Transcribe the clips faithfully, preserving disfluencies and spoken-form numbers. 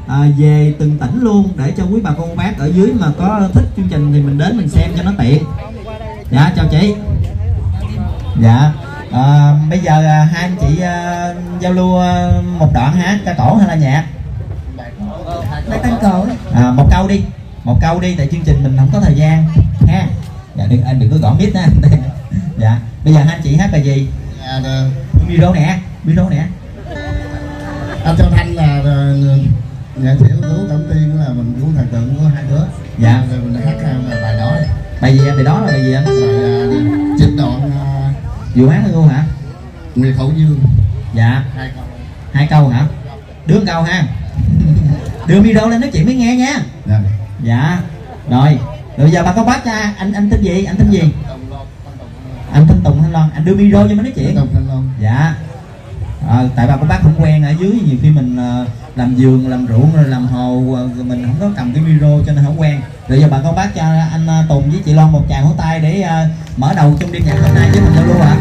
à, về từng tỉnh luôn, để cho quý bà con bác ở dưới mà có thích chương trình thì mình đến mình xem cho nó tiện. Dạ chào chị. Dạ à, bây giờ hai anh chị à, giao lưu à, một đoạn ha, ca cổ hay là nhạc? Bài tân cổ. À, một câu đi, một câu đi, tại chương trình mình không có thời gian ha. Dạ đừng anh đừng có gõ mic nha. Dạ bây giờ hai anh chị hát bài gì? Dạ, micro nè, micro nè. Anh Châu Thanh là nghệ sĩ ưu tú tổng tiên là mình cũng thần tượng của hai đứa. Dạ. Rồi mình hát là bài đó. Bài gì anh? Bài đó là bài gì anh? Bài trích đoạn Vụ hát luôn hả? Nguyệt Hậu Dương. Dạ. Hai câu. Hai câu hả? Đưa một câu ha. Đưa micro lên nói chuyện mới nghe nha. Dạ. Dạ. Rồi, rồi giờ bà có bác cha, anh anh tên gì? Anh tên gì? Anh tên Tùng Thanh Loan. Anh đưa micro cho mới nói chuyện. Tùng Thanh Loan. Dạ. À, tại bà con bác không quen ở dưới, nhiều khi mình uh, làm vườn, làm ruộng rồi làm hồ, uh, mình không có cầm cái micro cho nên không quen. Rồi giờ bà con bác cho anh uh, Tùng với chị Loan một tràng vỗ tay để uh, mở đầu chung đêm nhạc hôm nay với mình giao lưu ạ.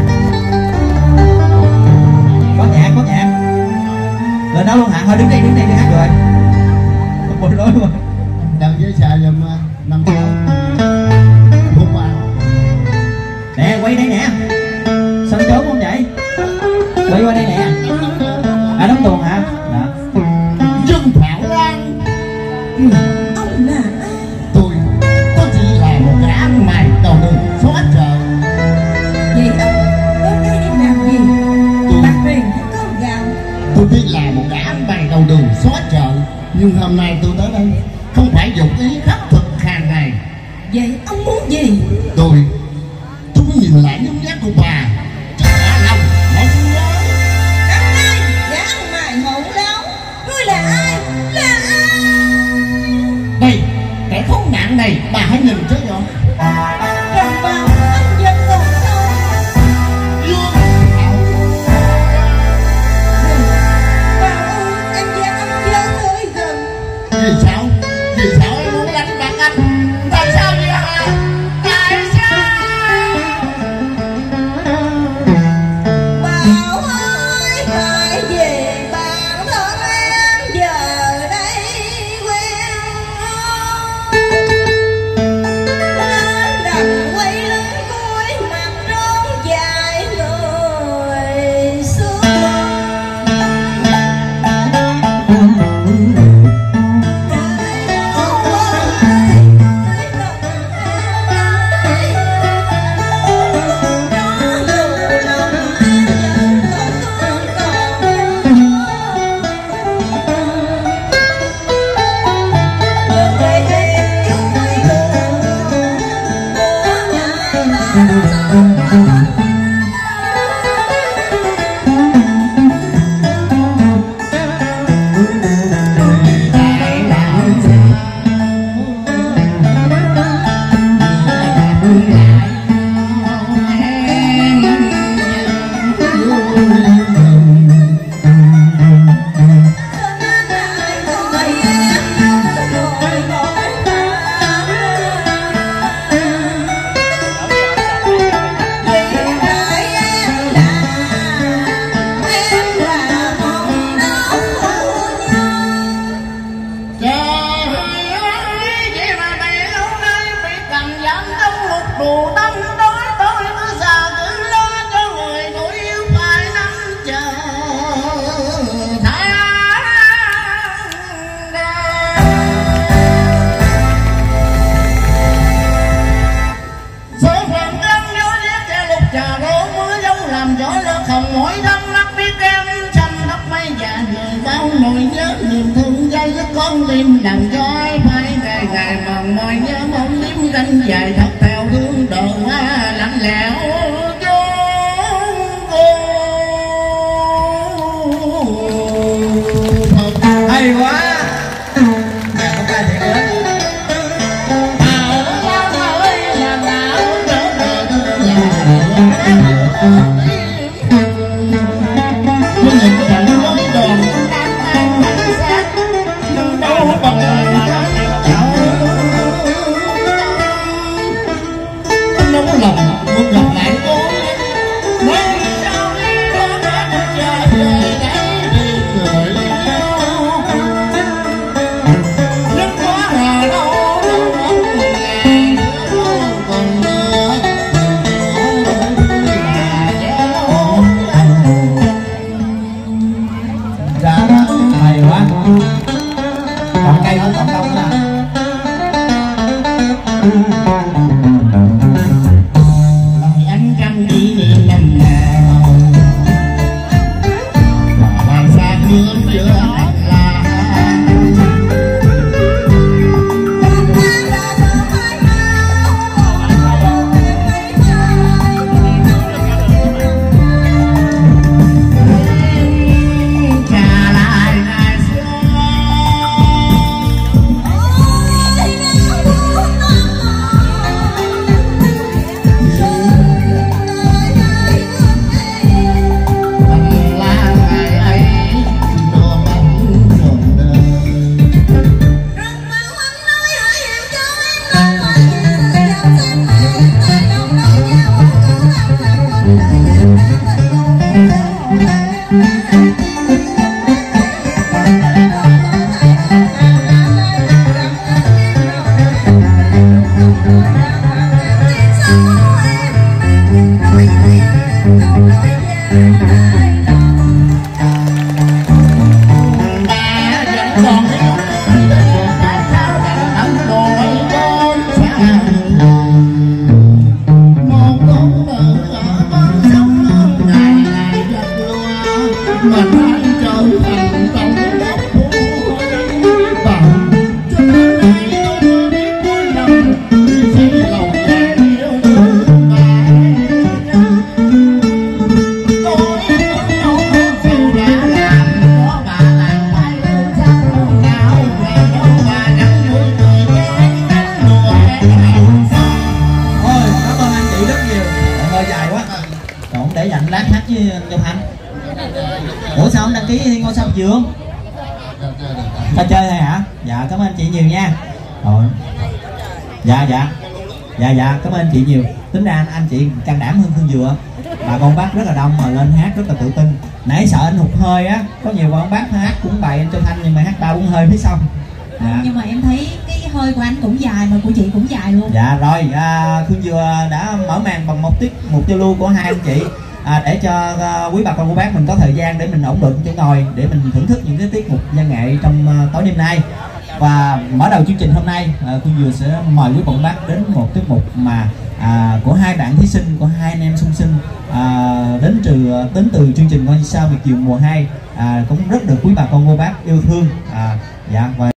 Có nhạc, có nhạc. Lên đó luôn hả? Thôi đứng đây, đứng đây đi hát rồi. Không bối rối luôn. Đăng với xà giùm năm triệu. Hôm qua. Nè, quay đây nè. Sao trốn không vậy? Quay qua đây nè. À đóng tuồng hả? Dạ. Dương Thảo Lan. Ừ. Ông là Tôi, tôi chỉ là một gã mày đầu đường xóa chợ. gì ông? Đến đây đi làm gì? Tôi, Bác Huyền hay con gạo? tôi biết là một gã mày đầu đường xóa chợ. Nhưng hôm nay tôi tới đây không phải dụng ý khắc thực hàng ngày. Vậy ông muốn gì? Tôi, tôi muốn nhìn lại nhúng nhát của bà. Trả lòng, mong nhớ. Năm nay, gã mày hậu lâu. Ngươi là ai? Là ai? Đây, kẻ khốn nạn này, bà hãy nhìn cho rõ. Đồng bào anh dân còn sâu. Dương Thảo. Bà ơi, em gian ông chớ tới gần. Vì sao? Vì sao em muốn đánh bạc anh? Tại sao vậy hả? Tại sao? Bảo ơi, phải về bản thân em giờ đây quen. Lên đầm quay lưng cúi mặt trốn dài người xưa. Con tim đằng trói phải ngày ngày mòn mỏi nhớ mong tím canh dài thật theo hướng đồ hoa lạnh lẽo hay quá. À, không ca thiệt nữa. Nóng lòng muốn gặp lại còn tại sao đành ấm đôi con xa một con nữ ở bên sông ngày ngày giật lúa mà phải trở thành tổng đốc của bằng cho đến nay tôi biết cuối năm chỉ lòng ngài yêu thương bà tôi muốn đâu không phiêu đã làm có bà làm phải lương sao nào về đâu bà nắng vui cười với nắng đùa hẹn xong. Thôi cảm ơn anh chị rất nhiều. Hơi dài quá. Còn không để dành lát hát với anh Châu Thanh. Ủa sao không đăng ký thi ngôi sao Dượng? Ta chơi này hả? Dạ cảm ơn anh chị nhiều nha. Rồi. Dạ dạ. Dạ dạ cảm ơn anh chị nhiều. Tính ra anh, anh chị can đảm hơn Phương Dừa. Bà con bác rất là đông mà lên hát rất là tự tin. Nãy sợ anh hụt hơi á, có nhiều con bác hát cũng bài anh Châu Thanh nhưng mà hát ba bốn hơi phía sau. Dạ. Nhưng mà em thấy cái hơi của anh cũng dài mà của chị cũng dài luôn. Dạ rồi, à, Phương Dừa đã mở màn bằng một tiết một giao lưu của hai anh chị. À, để cho uh, quý bà con cô bác mình có thời gian để mình ổn định chỗ ngồi để mình thưởng thức những cái tiết mục văn nghệ trong uh, tối đêm nay. Và mở đầu chương trình hôm nay, uh, Phương Dừa sẽ mời quý bà con bác đến một tiết mục mà uh, của hai bạn thí sinh, của hai anh em song sinh uh, đến từ đến từ chương trình Ngôi Sao Miệt Vườn mùa hai, uh, cũng rất được quý bà con cô bác yêu thương. Uh, dạ và